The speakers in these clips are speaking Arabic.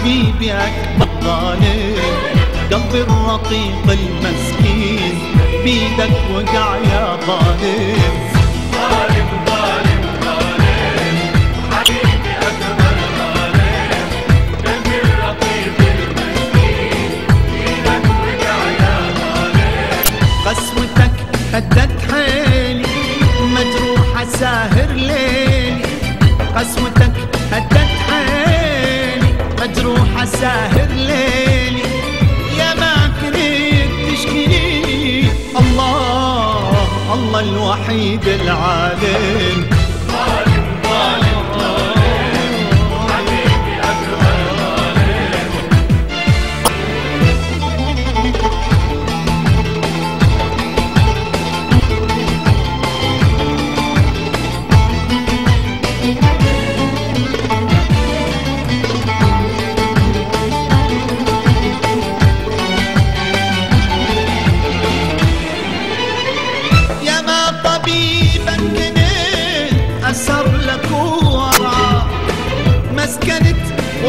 حبيبي أكبر ظالم، قلبي الرقيق المسكين بيدك وقع يا ظالم. ظالم ظالم ظالم حبيبي أكبر ظالم، قلبي الرقيق المسكين بيدك وقع يا ظالم. قسوتك هدت حيلي مجروحة ساهر ليلي، قسوتك هدت حيلي مجروحة ساهر ليلي، يا ما كنت تشكيني الله الله الوحيد العالم. ظالم ظالم ظالم حبيبي أكبر ظالم. أسر لك ورا مسكنت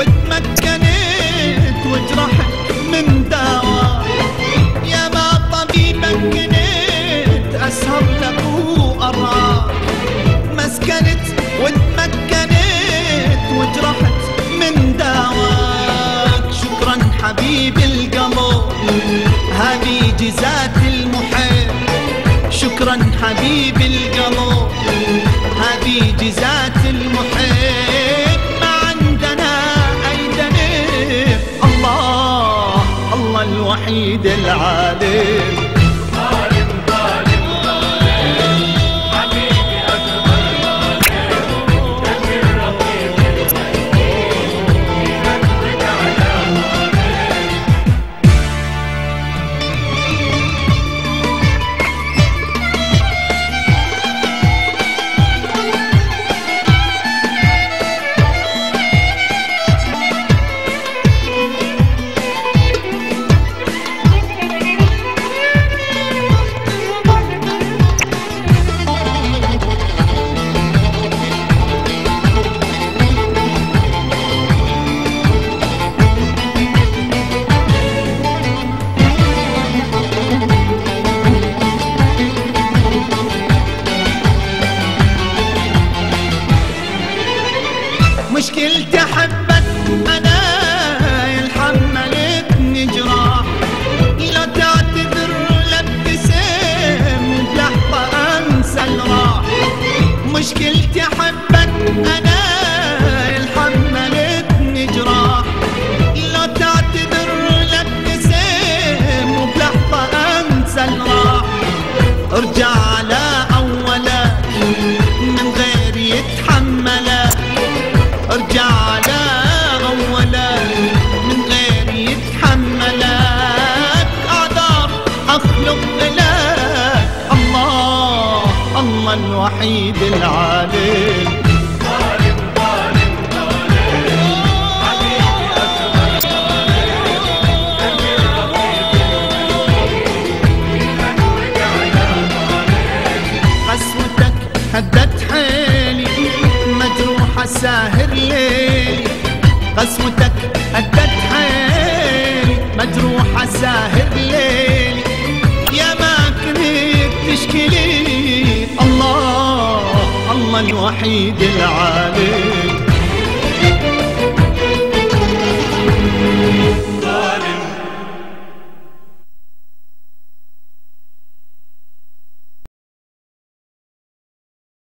وتمكنت وجرحت من دوا، يا ما طبيبا كنت أسهر لك ورا مسكنت وتمكنت وجرحت من دواك. شكرا حبيبي القلب هذه جزات المحب، شكرا حبيبي القلب هذه جزات المحب، ما عندنا أي دنيا الله الله الوحيد العالم. ظالم ظالم ظالم حبيبي أكبر ظالم، قلبي الرقيق المسكين بيدك وقع يا ظالم. مشكلتي حبك أنا حملتني جراح، لا تعتذر لابتسم بلحظة أنسى الراح. مشكلتي حبك أنا حملتني جراح، لا تعتذر لابتسم بلحظة أنسى الراح. ارجع على أولك من غير يتحملك، ارجع على أولك من غير يتحملك، أعذار أخلق لك الله الله الوحيد العالم. ظالم ظالم ظالم حبيبي أكبر ظالم، قلبي الرقيق المسكين بيدك وقع يا ظالم. قسوتك هدت حيلي مجروحة ساهر ليلي، قسوتك هدت حيلي مجروحة ساهر ليلي، يا ما كنت تشكيلي الله الله الوحيد العالم.